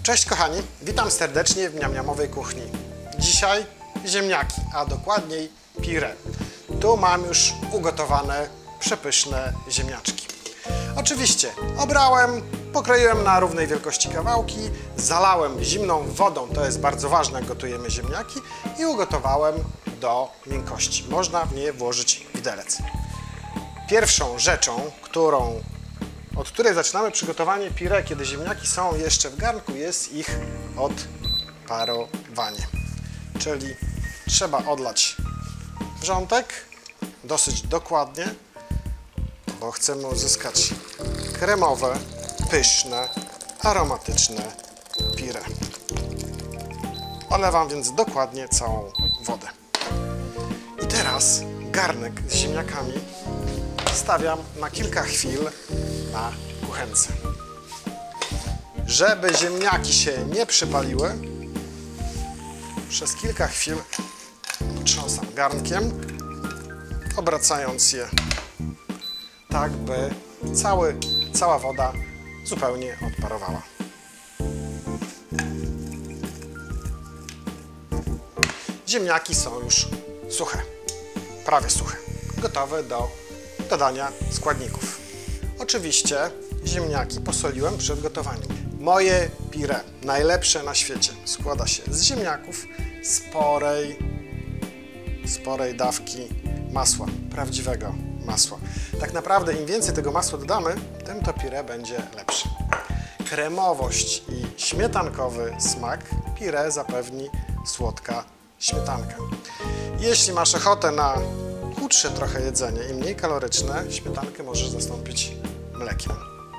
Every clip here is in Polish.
Cześć kochani, witam serdecznie w miamiowej kuchni. Dzisiaj ziemniaki, a dokładniej pire. Tu mam już ugotowane przepyszne ziemniaczki. Oczywiście obrałem, pokroiłem na równej wielkości kawałki, zalałem zimną wodą, to jest bardzo ważne jak gotujemy ziemniaki, i ugotowałem do miękkości. Można w nie włożyć widelec. Pierwszą rzeczą, od której zaczynamy przygotowanie pire, kiedy ziemniaki są jeszcze w garnku, jest ich odparowanie. Czyli trzeba odlać wrzątek dosyć dokładnie, bo chcemy uzyskać kremowe, pyszne, aromatyczne pire. Olewam więc dokładnie całą wodę. I teraz garnek z ziemniakami stawiam na kilka chwil na kuchence. Żeby ziemniaki się nie przypaliły, przez kilka chwil potrząsam garnkiem, obracając je tak, by cała woda zupełnie odparowała. Ziemniaki są już suche, prawie suche, gotowe do dodania składników. Oczywiście ziemniaki posoliłem przed gotowaniem. Moje pire, najlepsze na świecie, składa się z ziemniaków, sporej dawki masła, prawdziwego masła. Tak naprawdę im więcej tego masła dodamy, tym to pire będzie lepsze. Kremowość i śmietankowy smak pire zapewni słodka śmietanka. Jeśli masz ochotę na chudsze trochę jedzenie i mniej kaloryczne, śmietankę możesz zastąpić mlekiem.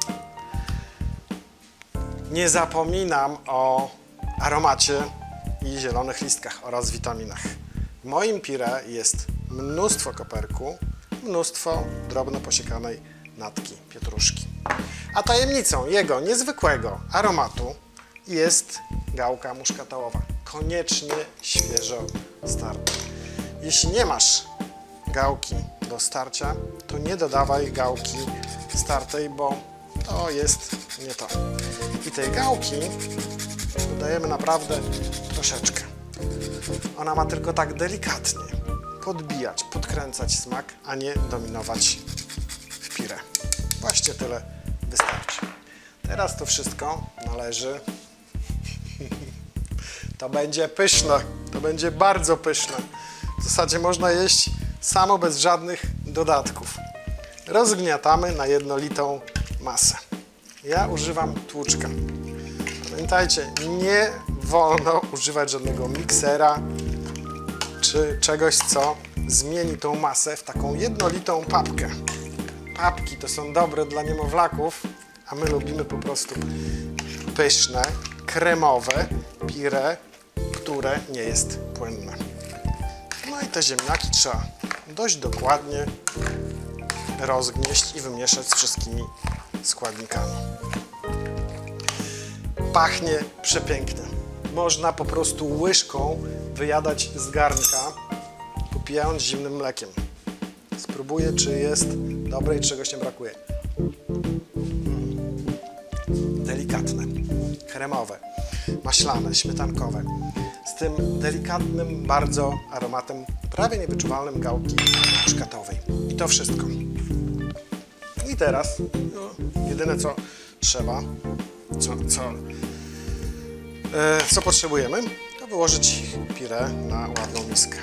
Nie zapominam o aromacie i zielonych listkach oraz witaminach. W moim pire jest mnóstwo koperku, mnóstwo drobno posiekanej natki pietruszki. A tajemnicą jego niezwykłego aromatu jest gałka muszkatołowa. Koniecznie świeżo starta. Jeśli nie masz gałki do starcia, to nie dodawaj gałki startej, bo to jest nie to. I tej gałki dodajemy naprawdę troszeczkę. Ona ma tylko tak delikatnie podbijać, podkręcać smak, a nie dominować w pire. Właśnie tyle wystarczy. Teraz to wszystko należy. To będzie pyszne, to będzie bardzo pyszne. W zasadzie można jeść samo bez żadnych dodatków. Rozgniatamy na jednolitą masę. Ja używam tłuczka. Pamiętajcie, nie wolno używać żadnego miksera czy czegoś, co zmieni tą masę w taką jednolitą papkę. Papki to są dobre dla niemowlaków, a my lubimy po prostu pyszne, kremowe pire, które nie jest płynne. No i te ziemniaki trzeba dość dokładnie rozgnieść i wymieszać z wszystkimi składnikami. Pachnie przepięknie. Można po prostu łyżką wyjadać z garnka, popijając zimnym mlekiem. Spróbuję, czy jest dobre i czegoś nie brakuje. Delikatne, kremowe, maślane, śmietankowe. Z tym delikatnym bardzo aromatem, prawie niewyczuwalnym gałki muszkatowej. I to wszystko. I teraz jedyne co trzeba, co potrzebujemy, to wyłożyć pire na ładną miskę.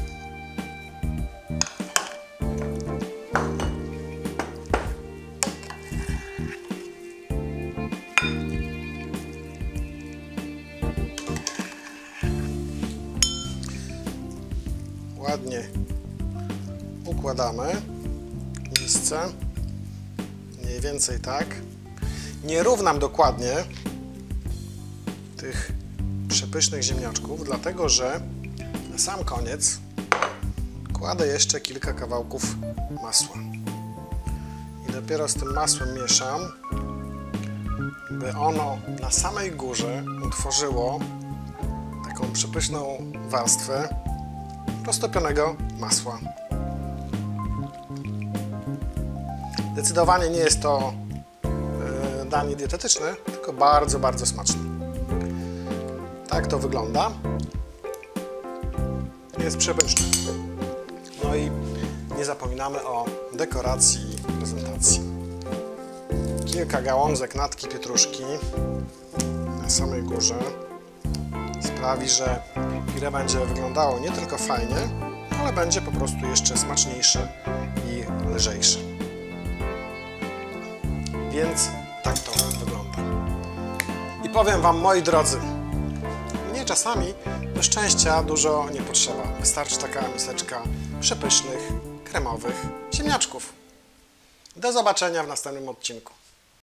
Ładnie układamy w misce, mniej więcej tak. Nie równam dokładnie tych przepysznych ziemniaczków, dlatego że na sam koniec kładę jeszcze kilka kawałków masła. I dopiero z tym masłem mieszam, by ono na samej górze utworzyło taką przepyszną warstwę roztopionego masła. Zdecydowanie nie jest to danie dietetyczne, tylko bardzo, bardzo smaczne. Tak to wygląda. Jest przepyszne. No i nie zapominamy o dekoracji i prezentacji. Kilka gałązek natki pietruszki na samej górze sprawi, że pire będzie wyglądało nie tylko fajnie, ale będzie po prostu jeszcze smaczniejsze i lżejsze. Więc tak to wygląda. I powiem Wam, moi drodzy, mnie czasami do szczęścia dużo nie potrzeba. Wystarczy taka miseczka przepysznych, kremowych ziemniaczków. Do zobaczenia w następnym odcinku.